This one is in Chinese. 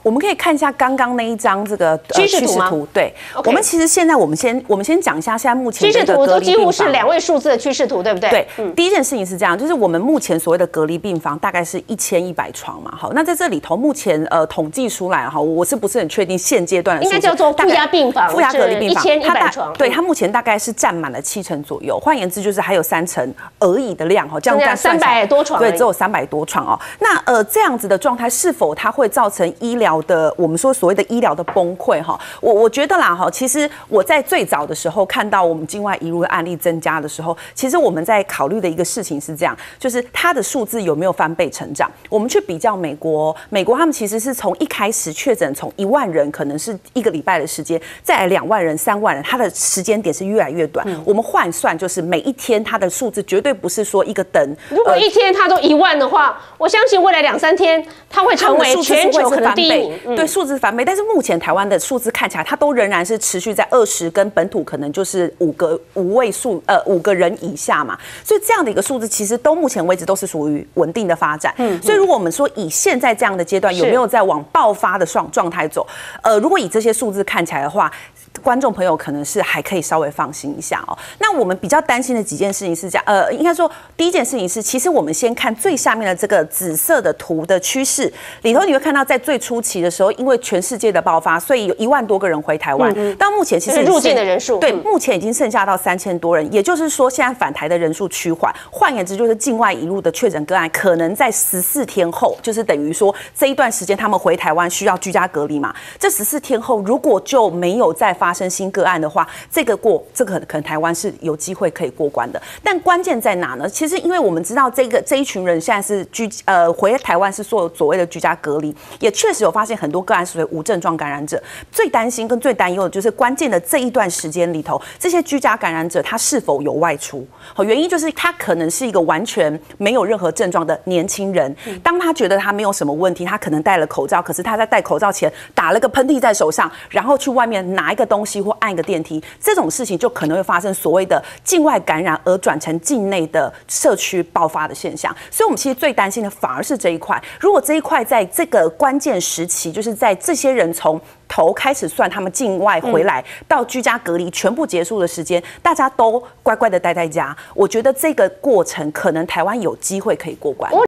我们可以看一下刚刚那一张这个趋势图。 对，我们其实现在我们先讲一下现在目前趋势图都几乎是2位数字的趋势图，对不对？ 对，第一件事情是这样，就是我们目前所谓的隔离病房大概是1100床嘛。好，那在这里头目前统计出来哈，我是不是很确定现阶段的数字？ 应该叫做负压病房， 负压隔离病房 1100床。 对，它目前大概是占满了70%左右，换言之就是还有30%而已的量哈，这样算 300多床， 对，只有300多床哦。那这样子的状态是否它会造成医疗的我们说所谓的医疗的崩溃哈？我觉得啦哈，其实我在最早的时候看到我们境外移入的案例增加的时候，其实我们在考虑的一个事情是这样，就是它的数字有没有翻倍成长？我们去比较美国他们其实是从一开始确诊从1万人可能是1个礼拜的时间，再来2万人、3万人，它的时间点是越来越短。我们换算就是每一天它的数字绝对不是说一个等。 如果一天它都1万的话，我相信未来2、3天它会成为全球可能第1名。 对，数字翻倍。但是目前台湾的数字看起来，它都仍然是持续在20，跟本土可能就是5位数5个人以下嘛。所以这样的一个数字，其实都目前为止都是属于稳定的发展。所以如果我们说以现在这样的阶段有没有在往爆发的状态走？如果以这些数字看起来的话，观众朋友可能是还可以稍微放心一下哦。那我们比较担心的几件事情是这样，应该说第一件事情是，其实我们先看最下面的这个紫色的图的趋势里头，你会看到在最初期的时候，因为全世界的爆发，所以有1万多个人回台湾。到目前其实入境的人数， 对，目前已经剩下到3000多人，也就是说现在返台的人数趋缓。换言之，就是境外移入的确诊个案，可能在14天后，就是等于说这一段时间他们回台湾需要居家隔离嘛。这14天后，如果就没有再发生新个案的话，这个可能台湾是有机会可以过关的。但关键在哪呢？其实因为我们知道这一群人现在是回台湾是所谓的居家隔离，也确实有发现很多个案是属于无症状感染者。最担心跟最担忧的就是关键的这一段时间里头，这些居家感染者他是否有外出？原因就是他可能是一个完全没有任何症状的年轻人，当他觉得他没有什么问题，他可能戴了口罩，可是他在戴口罩前打了个喷嚏在手上，然后去外面拿一个东西或按一个电梯，这种事情就可能会发生所谓的境外感染而转成境内的社区爆发的现象。所以我们其实最担心的反而是这一块。如果这一块在这个关键时期，就是在这些人从头开始算他们境外回来到居家隔离全部结束的时间，大家都乖乖的待在家，我觉得这个过程可能台湾有机会可以过关。